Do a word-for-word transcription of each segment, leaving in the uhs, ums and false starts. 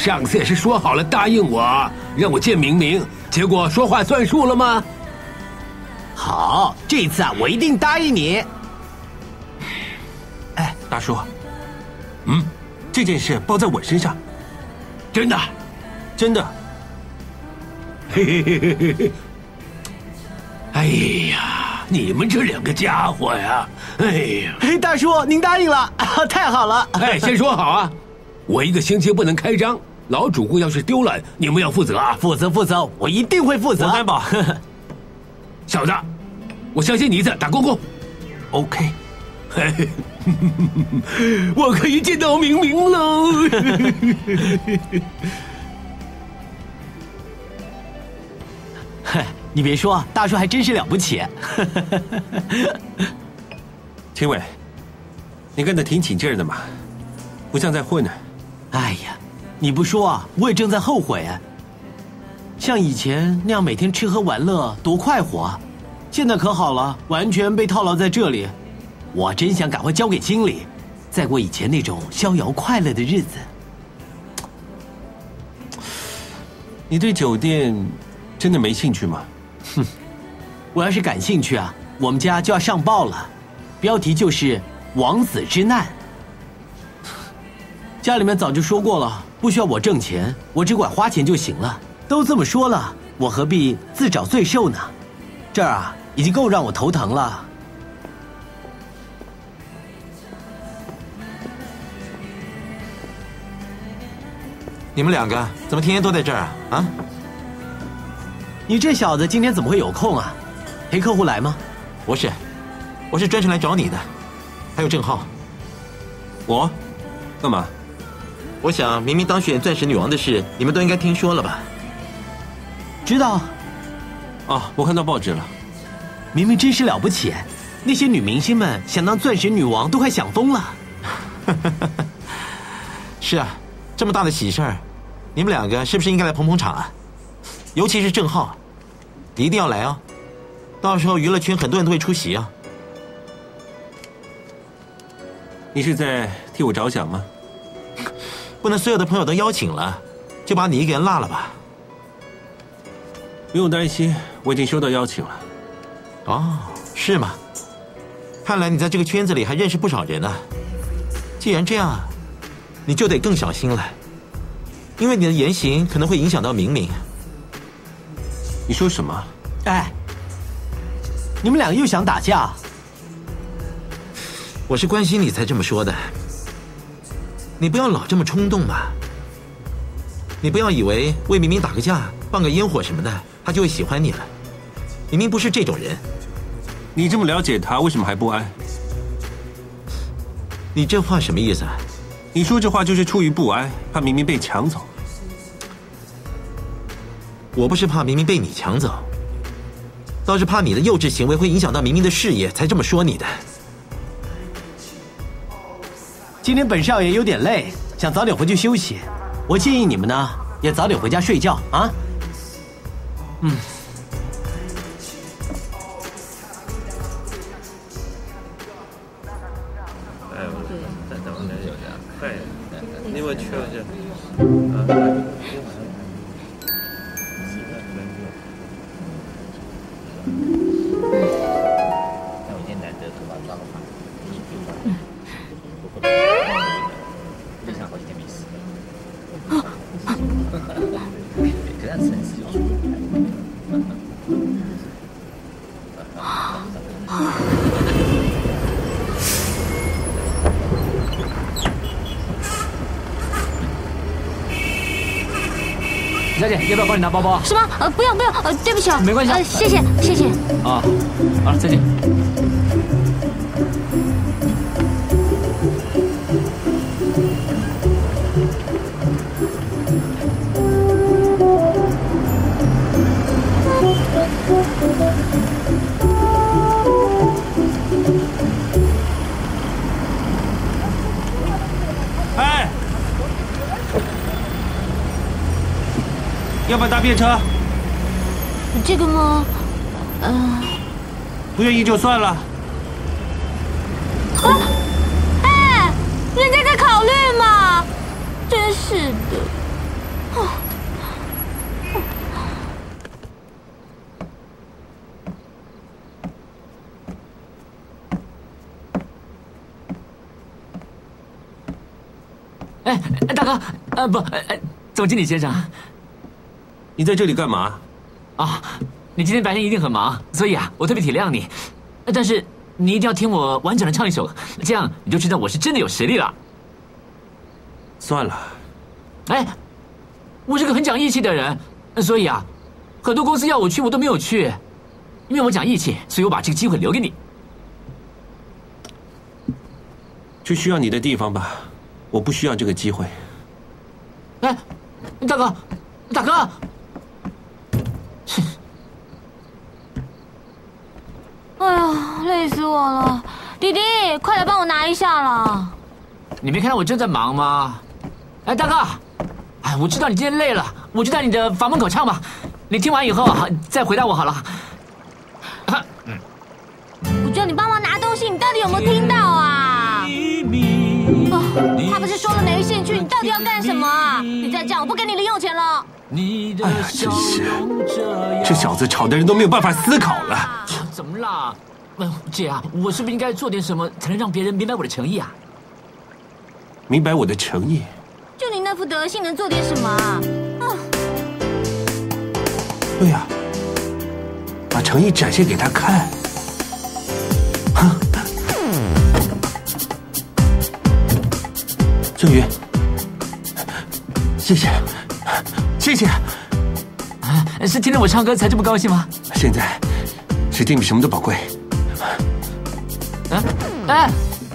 上次也是说好了答应我，让我见明明，结果说话算数了吗？ 好，这次啊，我一定答应你。 哎，大叔，嗯，这件事包在我身上， 真的， 真的。 嘿嘿嘿嘿嘿嘿。哎呀，你们这两个家伙呀！哎呀， 嘿，大叔，您答应了，啊、太好了！ 哎，先说好啊，我一个星期不能开张，老主顾要是丢了，你们要负责啊！ 负责负责，我一定会负责。 我担保。 小子，我相信你一次，打勾勾。 OK。 嘿，我可以见到明明喽！ 你别说，大叔还真是了不起。 秦伟，你干得挺起劲儿的嘛，不像在混呢。 哎呀，你不说啊，我也正在后悔啊。像以前那样每天吃喝玩乐多快活啊，现在可好了，完全被套牢在这里。我真想赶快交给经理，再过以前那种逍遥快乐的日子。 你对酒店真的没兴趣吗？ 哼，我要是感兴趣啊，我们家就要上报了，标题就是“王子之难”。家里面早就说过了，不需要我挣钱，我只管花钱就行了。都这么说了，我何必自找罪受呢？这儿啊，已经够让我头疼了。 你们两个怎么天天都在这儿啊？啊！ 你这小子今天怎么会有空啊？陪客户来吗？ 不是，我是专程来找你的。还有郑浩， 我干嘛？ 我想明明当选钻石女王的事，你们都应该听说了吧？ 知道。 哦，我看到报纸了。 明明真是了不起，那些女明星们想当钻石女王都快想疯了。 是啊，这么大的喜事儿，你们两个是不是应该来捧捧场啊？尤其是郑浩，你一定要来啊！到时候娱乐圈很多人都会出席啊。 你是在替我着想吗？ 不能所有的朋友都邀请了，就把你一个人落了吧？ 不用担心，我已经收到邀请了。 哦，是吗？看来你在这个圈子里还认识不少人呢。既然这样，你就得更小心了，因为你的言行可能会影响到明明。 你说什么？ 哎，你们两个又想打架？ 我是关心你才这么说的。你不要老这么冲动嘛。你不要以为为明明打个架、放个烟火什么的，他就会喜欢你了。明明不是这种人。 你这么了解他，为什么还不安？ 你这话什么意思啊？ 你说这话就是出于不安，怕明明被抢走。 我不是怕明明被你抢走，倒是怕你的幼稚行为会影响到明明的事业，才这么说你的。 今天本少爷有点累，想早点回去休息。我建议你们呢，也早点回家睡觉啊。嗯。 哎，我在咱们这有家，快，你给我去了去。啊。 小姐，要不要帮你拿包包？ 什么？呃，不用不用，呃，对不起啊， 没关系， 呃，谢谢谢谢。 啊，好了，再见。 哎，要不要搭便车？ 这个吗？嗯、呃， 不愿意就算了。 啊！哎，人家在考虑嘛，真是的。 哎，大哥，呃，不，呃，总经理先生， 你在这里干嘛？ 啊，你今天白天一定很忙，所以啊，我特别体谅你。但是你一定要听我完整的唱一首，这样你就知道我是真的有实力了。 算了， 哎，我是个很讲义气的人，所以啊，很多公司要我去，我都没有去，因为我讲义气，所以我把这个机会留给你。 去需要你的地方吧，我不需要这个机会。 哎，大哥，大哥， 哎呀，累死我了！弟弟，快来帮我拿一下了。 你没看到我正在忙吗？哎，大哥，哎，我知道你今天累了，我就在你的房门口唱吧。你听完以后再回答我好了。啊、 我叫你帮忙拿东西，你到底有没有听到啊？哦，他不是说了没兴趣，你到底要干什么啊？你再这样，我不给你零用钱了。 哎呀，真是，这小子吵的人都没有办法思考了。 怎么啦？姐啊，我是不是应该做点什么，才能让别人明白我的诚意啊？ 明白我的诚意？ 就你那副德性，能做点什么啊？啊对呀、啊，把诚意展现给他看。哼，郑云，谢谢，谢谢。 啊，是听着我唱歌才这么高兴吗？ 现在是听比什么都宝贵。 啊，哎，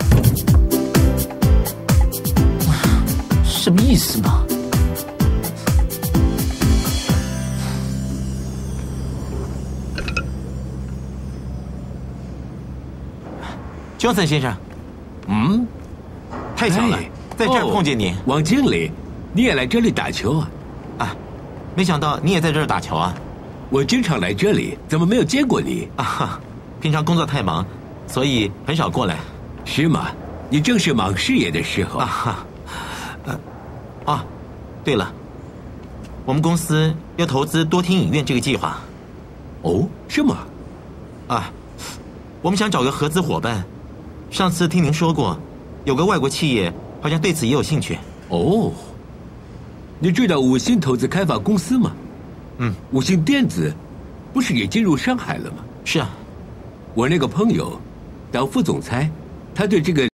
什么意思嘛？ Johnson 先生， 嗯， 太巧了， 哎在这儿碰见你。 哦，王经理，你也来这里打球啊？ 啊，没想到你也在这儿打球啊！ 我经常来这里，怎么没有见过你啊？平常工作太忙，所以很少过来。 是吗？你正是忙事业的时候啊。呃，啊，对了，我们公司要投资多厅影院这个计划。 哦，是吗？ 啊，我们想找个合资伙伴。上次听您说过，有个外国企业好像对此也有兴趣。 哦，你知道五星投资开发公司吗？ 嗯， 五星电子不是也进入上海了吗？ 是啊， 我那个朋友当副总裁，他对这个